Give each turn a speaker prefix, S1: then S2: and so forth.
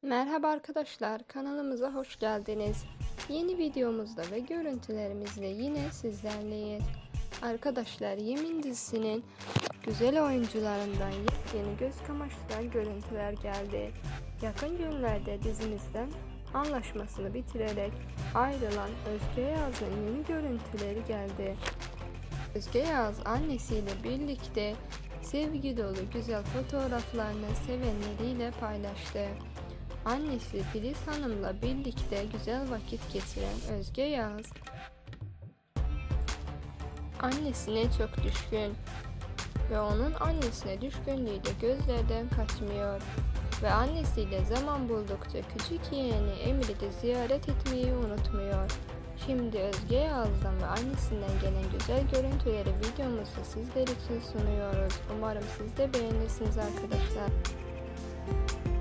S1: Merhaba arkadaşlar, kanalımıza hoş geldiniz. Yeni videomuzda ve görüntülerimizle yine sizlerleyiz. Arkadaşlar, Yemin dizisinin güzel oyuncularından yeni göz kamaştıran görüntüler geldi. Yakın günlerde dizimizden anlaşmasını bitirerek ayrılan Özge Yağız'ın yeni görüntüleri geldi. Özge Yağız annesiyle birlikte sevgi dolu güzel fotoğraflarını sevenleriyle paylaştı. Annesi Filiz Hanım'la birlikte güzel vakit geçiren Özge Yağız, annesine çok düşkün ve onun annesine düşkünlüğü de gözlerden kaçmıyor ve annesiyle zaman buldukça küçük yeğeni Emir'i de ziyaret etmeyi unutmuyor. Şimdi Özge Yağız'dan ve annesinden gelen güzel görüntüleri videomuzda sizler için sunuyoruz. Umarım siz de beğenirsiniz arkadaşlar.